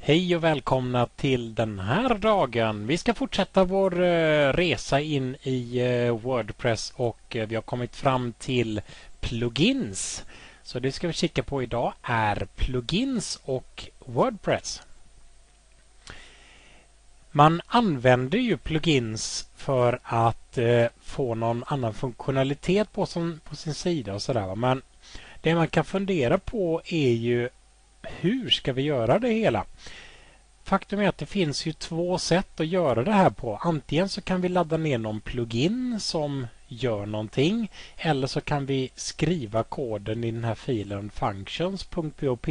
Hej och välkomna till den här dagen. Vi ska fortsätta vår resa in i WordPress och vi har kommit fram till plugins. Så det ska vi kika på idag är plugins och WordPress. Man använder ju plugins för att få någon annan funktionalitet på sin sida och sådär. Men det man kan fundera på är ju hur ska vi göra det hela? Faktum är att det finns ju två sätt att göra det här på. Antingen så kan vi ladda ner någon plugin som gör någonting eller så kan vi skriva koden i den här filen functions.pop.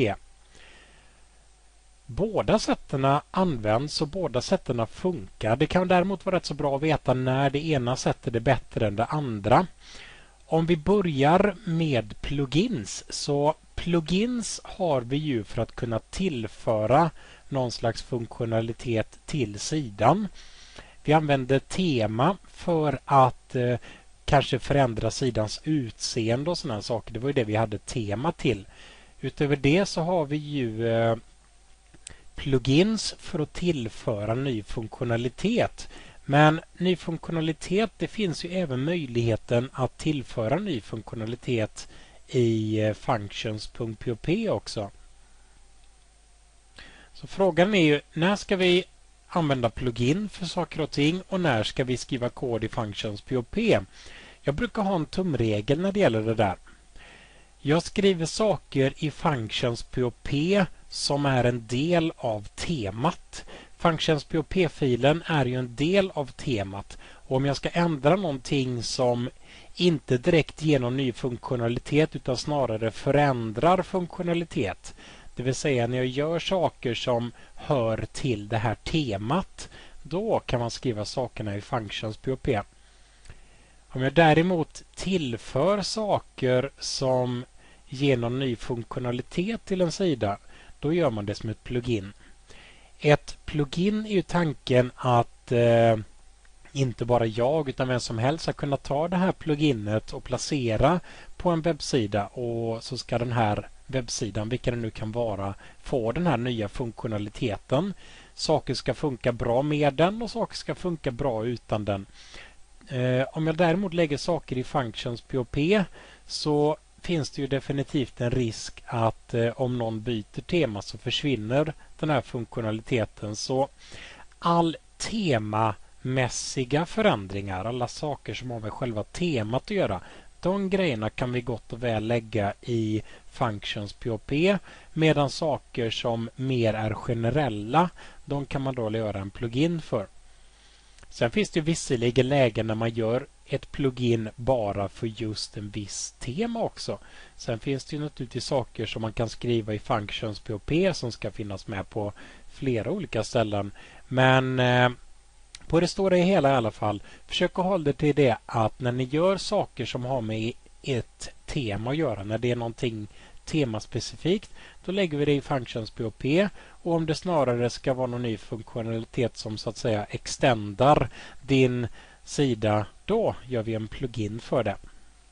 Båda sätterna används och båda sätterna funkar. Det kan däremot vara rätt så bra att veta när det ena sättet är bättre än det andra. Om vi börjar med plugins, så plugins har vi ju för att kunna tillföra någon slags funktionalitet till sidan. Vi använder tema för att kanske förändra sidans utseende och sådana saker. Det var ju det vi hade tema till. Utöver det så har vi ju plugins för att tillföra ny funktionalitet. Men ny funktionalitet, det finns ju även möjligheten att tillföra ny funktionalitet i functions.pop också. Så frågan är ju, när ska vi använda plugin för saker och ting och när ska vi skriva kod i functions.pop? Jag brukar ha en tumregel när det gäller det där. Jag skriver saker i functions.pop som är en del av temat. Functions.pop-filen är ju en del av temat. Och om jag ska ändra någonting som inte direkt ger någon ny funktionalitet utan snarare förändrar funktionalitet. Det vill säga när jag gör saker som hör till det här temat, då kan man skriva sakerna i functions.pop. Om jag däremot tillför saker som ger någon ny funktionalitet till en sida, då gör man det som ett plugin. Ett plugin är ju tanken att inte bara jag utan vem som helst ska kunna ta det här pluginet och placera på en webbsida och så ska den här webbsidan, vilka det nu kan vara, få den här nya funktionaliteten. Saker ska funka bra med den och saker ska funka bra utan den. Om jag däremot lägger saker i functions.pop så finns det ju definitivt en risk att om någon byter tema så försvinner den här funktionaliteten. Så all temamässiga förändringar, alla saker som har med själva temat att göra, de grejerna kan vi gott och väl lägga i functions.pop, medan saker som mer är generella, de kan man då göra en plugin för. Sen finns det visserligen lägen när man gör ett plugin bara för just en viss tema också. Sen finns det ju naturligtvis saker som man kan skriva i functions.pop som ska finnas med på flera olika ställen. Men på det stora hela i alla fall, försök att hålla det till det att när ni gör saker som har med ett tema att göra, när det är någonting temaspecifikt, då lägger vi det i functions.pop, och om det snarare ska vara någon ny funktionalitet som så att säga extendar din sida, då gör vi en plugin för det.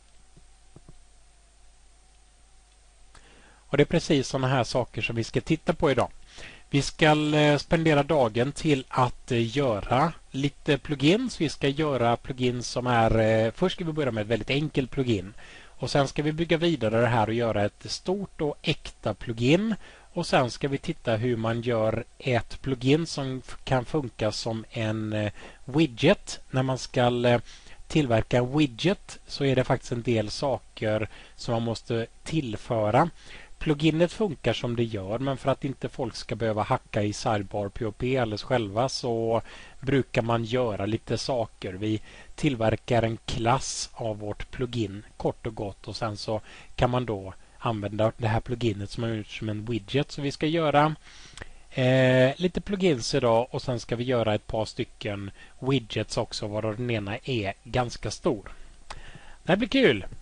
Och det är precis sådana här saker som vi ska titta på idag. Vi ska spendera dagen till att göra lite plugins. Vi ska göra plugins som är... Först ska vi börja med ett väldigt enkelt plugin. Och sen ska vi bygga vidare det här och göra ett stort och äkta plugin. Och sen ska vi titta hur man gör ett plugin som kan funka som en widget. När man ska tillverka en widget så är det faktiskt en del saker som man måste tillföra. Pluginet funkar som det gör, men för att inte folk ska behöva hacka i sidebar.pop alldeles själva så brukar man göra lite saker. Vi tillverkar en klass av vårt plugin kort och gott, och sen så kan man då använda det här pluginet som är gjort som en widget. Så vi ska göra lite plugins idag och sen ska vi göra ett par stycken widgets också, varav den ena är ganska stor. Det här blir kul!